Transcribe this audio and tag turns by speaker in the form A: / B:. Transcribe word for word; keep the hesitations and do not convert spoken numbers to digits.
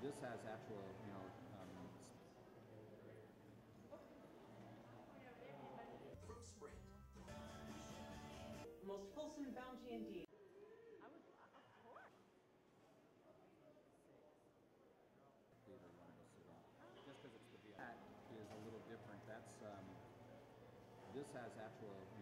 A: This has actual, you know, um,
B: Fruit Sprint.
C: Most wholesome bounty indeed.
D: I would, of course.
A: theater wanted to sit on. Just because it's the V I P. That is a little different. That's um, this has actual